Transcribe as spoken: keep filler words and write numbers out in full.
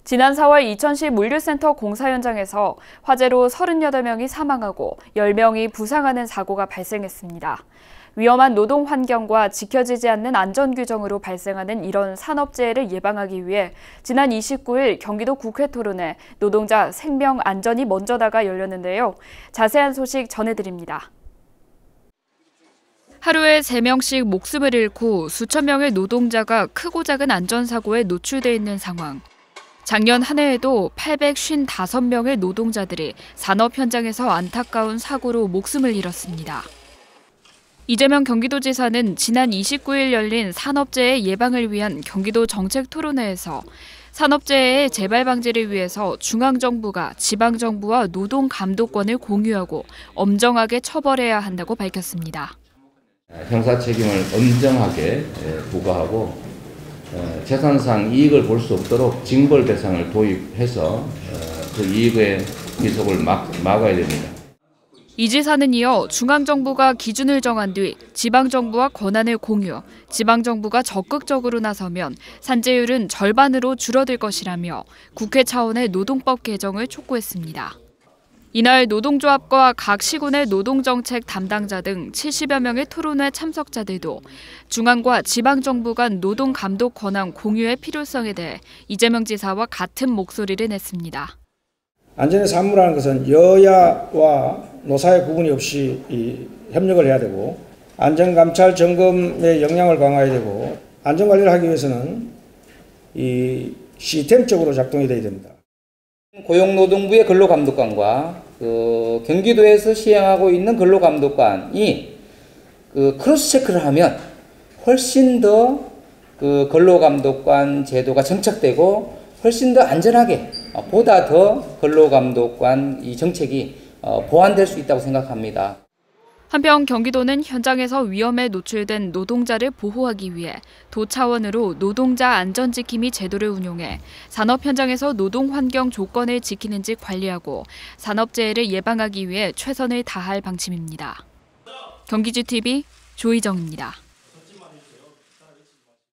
지난 사월 이천시 물류센터 공사 현장에서 화재로 서른여덟 명이 사망하고 열 명이 부상하는 사고가 발생했습니다. 위험한 노동 환경과 지켜지지 않는 안전 규정으로 발생하는 이런 산업재해를 예방하기 위해 지난 이십구일 경기도 국회 토론회 노동자 생명 안전이 먼저다가 열렸는데요. 자세한 소식 전해드립니다. 하루에 세 명씩 목숨을 잃고 수천 명의 노동자가 크고 작은 안전사고에 노출돼 있는 상황. 작년 한 해에도 팔백오십오 명의 노동자들이 산업 현장에서 안타까운 사고로 목숨을 잃었습니다. 이재명 경기도지사는 지난 이십구일 열린 산업재해 예방을 위한 경기도 정책토론회에서 산업재해의 재발 방지를 위해서 중앙정부가 지방정부와 노동감독권을 공유하고 엄정하게 처벌해야 한다고 밝혔습니다. 형사 책임을 엄정하게 부과하고 재산상 이익을 볼 수 없도록 징벌 대상을 도입해서 그 이익의 기속을 막, 막아야 됩니다. 이 지사는 이어 중앙정부가 기준을 정한 뒤 지방정부와 권한을 공유, 지방정부가 적극적으로 나서면 산재율은 절반으로 줄어들 것이라며 국회 차원의 노동법 개정을 촉구했습니다. 이날 노동조합과 각 시군의 노동정책 담당자 등 칠십여 명의 토론회 참석자들도 중앙과 지방정부 간 노동감독 권한 공유의 필요성에 대해 이재명 지사와 같은 목소리를 냈습니다. 안전의 사무라는 것은 여야와 노사의 구분이 없이 이 협력을 해야 되고 안전감찰 점검의 역량을 강화해야 되고 안전관리를 하기 위해서는 이 시스템적으로 작동이 돼야 됩니다. 고용노동부의 근로감독관과 그 경기도에서 시행하고 있는 근로감독관이 그 크로스 체크를 하면 훨씬 더 그 근로감독관 제도가 정착되고 훨씬 더 안전하게 보다 더 근로감독관 이 정책이 보완될 수 있다고 생각합니다. 한편 경기도는 현장에서 위험에 노출된 노동자를 보호하기 위해 도 차원으로 노동자 안전지킴이 제도를 운용해 산업 현장에서 노동 환경 조건을 지키는지 관리하고 산업재해를 예방하기 위해 최선을 다할 방침입니다. 경기지티비 조희정입니다.